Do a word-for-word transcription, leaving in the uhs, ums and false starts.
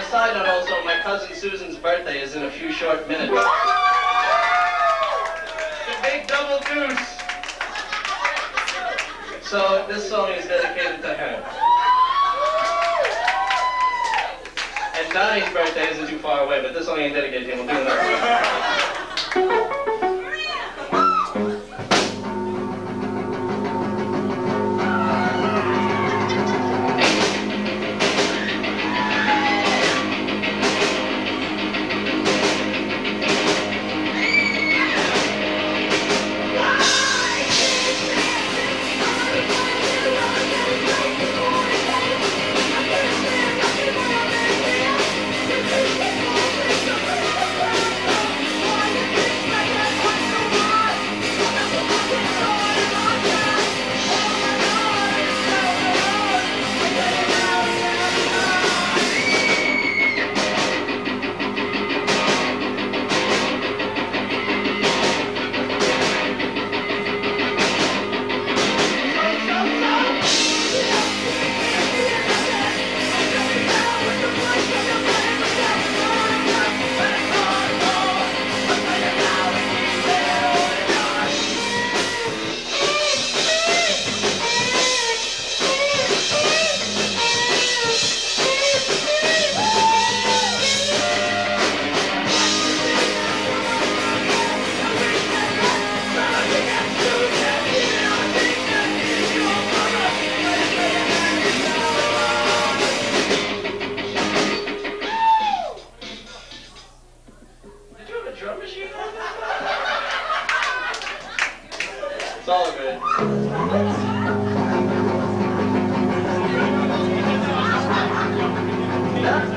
side note also, my cousin Susan's birthday is in a few short minutes. The big double deuce. So this song is dedicated to her. And Donnie's birthday isn't too far away, but this song ain't dedicated to him. We'll do another one. It's all good. Yeah.